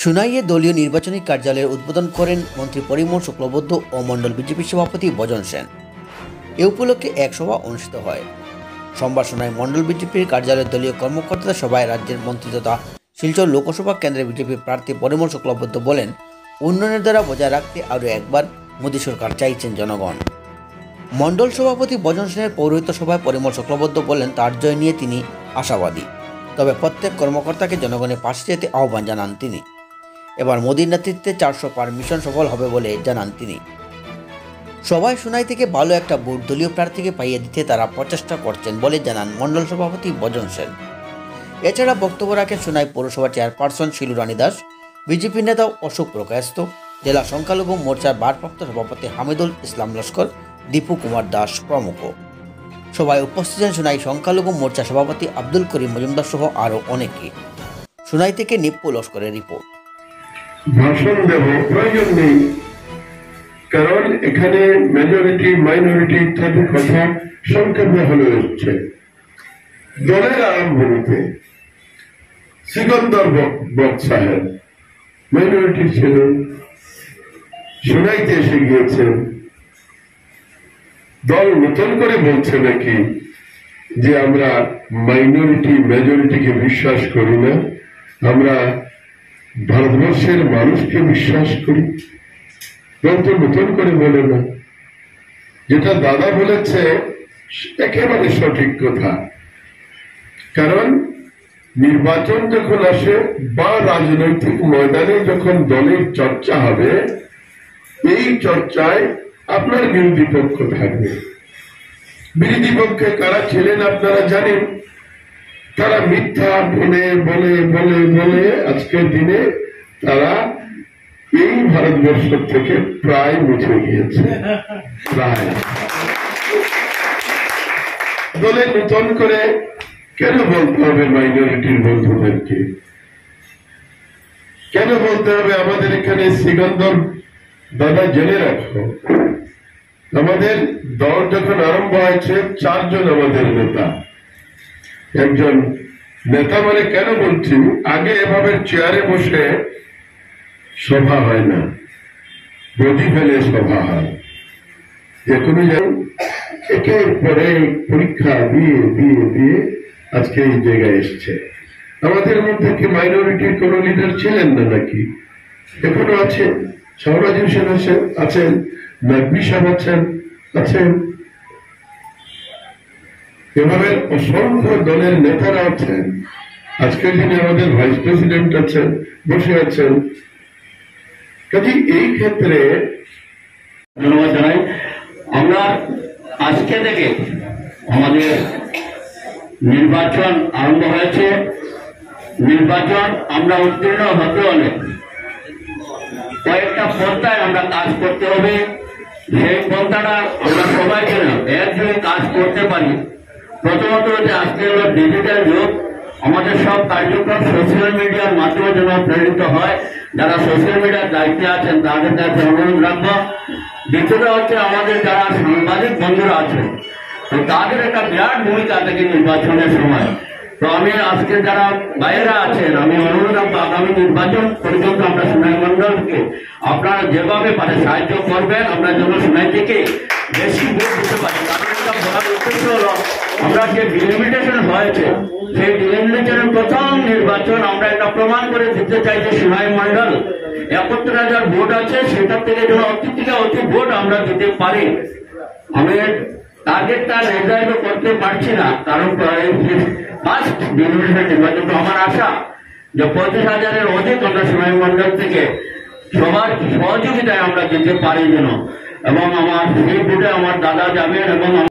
সুনাইয়ে দলীয় নির্বাচনী কার্যালয়ের উদ্বোধন করেন মন্ত্রী পরিমল শুক্লবৈদ্য ও মণ্ডল বিজেপি সভাপতি বজন সেন। এ উপলক্ষে এক সভা অনুষ্ঠিত হয়। সোমবার সুনাই মণ্ডল বিজেপির কার্যালয়ের দলীয় কর্মকর্তাদের সভায় রাজ্যের মন্ত্রী তথা শিলচর লোকসভা কেন্দ্রের বিজেপি প্রার্থী পরিমল শুক্লবৈদ্য বলেন, উন্নয়নের দ্বারা বজায় রাখতে আরও একবার মোদী সরকার চাইছেন জনগণ। মণ্ডল সভাপতি বজন সেনের পৌরোহিত্য সভায় পরিমল শুক্লবৈদ্য বলেন, তার জয় নিয়ে তিনি আশাবাদী। তবে প্রত্যেক কর্মকর্তাকে জনগণের পাশে যেতে আহ্বান জানান তিনি। এবার মোদীর নেতৃত্বে 400 পার মিশন সফল হবে বলে জানান তিনি। সবাই সুনাই থেকে ভালো একটা ভোট দলীয় প্রার্থীকে পাইয়ে দিতে তারা প্রচেষ্টা করছেন বলে জানান মণ্ডল সভাপতি বজন সেন। এছাড়া বক্তব্য রাখেন সুনাই পৌরসভা চেয়ারপারসন শিলু রানী দাস, বিজেপি নেতা অশোক প্রকাশত, জেলা সংখ্যালঘু মোর্চার ভারপ্রাপ্ত সভাপতি হামিদুল ইসলাম লস্কর, দীপু কুমার দাস প্রমুখ। সবাই উপস্থিত ছিলেন সুনাই সংখ্যালঘু মোর্চা সভাপতি আব্দুল করিম মজুমদার সহ আরও অনেকে। সুনাই থেকে নিপ্পু লস্করের রিপোর্ট। ভাষণ দেব প্রয়োজন নেই, কারণ এখানে মেজরিটি মাইনরিটি ইত্যাদি কথা সংক্ষেপে হলে এসছে। দলের আরম্ভণীতে সিকন্দর বক সাহেব মাইনরিটি ছিলেন, সুনাইতে এসে গিয়েছেন। দল নতুন করে বলছে নাকি যে আমরা মাইনরিটি মেজরিটিকে বিশ্বাস করি না, আমরা ভারতবর্ষের মানুষকে বিশ্বাস করি। নতুন করে বলে না, যেটা দাদা বলেছে একেবারে সঠিক কথা। কারণ নির্বাচন যখন আসে বা রাজনৈতিক ময়দানে যখন দলের চর্চা হবে, এই চর্চায় আপনার বিরোধী পক্ষ থাকবে। বিরোধী পক্ষে কারা ছিলেন আপনারা জানেন। তারা মিথ্যা বলে বলে বলে বলে আজকের দিনে তারা এই ভারতবর্ষ থেকে প্রায় মুছে গিয়েছে। প্রায় দলে নতুন করে কেন বলতে হবে মাইনরিটির বন্ধুদেরকে? কেন বলতে হবে আমাদের এখানে সিকন্দর দাদা? জেনে রাখো, আমাদের দল যখন আরম্ভ হয়েছে 4 জন আমাদের নেতা। একজন নেতা মানে কেন বলছি, আগে এভাবে চেয়ারে বসে সভা হয় না, গদি ফেলে সভা হয়। এখনই যেমন একের পরে পরীক্ষা দিয়ে দিয়ে দিয়ে আজকে এই জায়গায় এসছে। আমাদের মধ্যে কি মাইনরিটির কোন লিডার ছিলেন না নাকি? এখনো আছেন। সৌরাজ হোসেন আছেন, নকবি সাহেব আছেন, এভাবে অসংখ্য দলের নেতারা আছেন। আজকের দিনে আমাদের ভাইস প্রেসিডেন্ট আছেন, বসে আছেন। কাজে এই ক্ষেত্রে ধন্যবাদ জানাই। আমরা আজকে থেকে আমাদের নির্বাচন আরম্ভ হয়েছে। নির্বাচন আমরা উত্তীর্ণ হতে হলে কয়েকটা পন্থায় আমরা কাজ করতে হবে। সেই পন্থাটা আমরা সবাই যেন একযোগে কাজ করতে পারি। প্রথমত হচ্ছে আজকে হলো ডিজিটাল যুগ। আমাদের সব কার্যক্রম সোশ্যাল মিডিয়ার মাধ্যমে যেন প্রেরিত হয়। যারা সোশ্যাল মিডিয়ার দায়িত্বে আছেন তাদের কাছে অনুরোধ রাখবো। দ্বিতীয়ত হচ্ছে আমাদের যারা সাংবাদিক বন্ধুরা আছেন, তো তাদের একটা বিরাট ভূমিকা থাকে নির্বাচনের সময়। তো আমি আজকে যারা বাইরে আছেন, আমি অনুরোধ রাখবো আগামী নির্বাচন পর্যন্ত আমরা সুনাই মন্ডলকে আপনারা যেভাবে পারে সাহায্য করবেন, আমরা যেন সুনাই থেকে বেশি ভোট দিতে পারি। কারণ একটা বড় উদ্দেশ্য হলো আমরা যে ডিলিমিটেশন হয়েছে, সেই ডিলিমিটেশনের প্রথম নির্বাচন আমরা একটা প্রমাণ করে দিতে চাই যে সুনাই মন্ডল 71,000 ভোট আছে, সেটার থেকে যেন অতি থেকে অতি ভোট আমরা দিতে পারি। আমি টার্গেটটা নির্ধারিত করতে পারছি না, কারণ ফার্স্ট ডিলিমিটেশন নির্বাচন। আমার আশা যে 25,000-এর অধিক আমরা সুনাই মন্ডল থেকে সবার সহযোগিতায় আমরা দিতে পারি যেন। এবং আমার সেই ভোটে আমার দাদা যাবেন এবং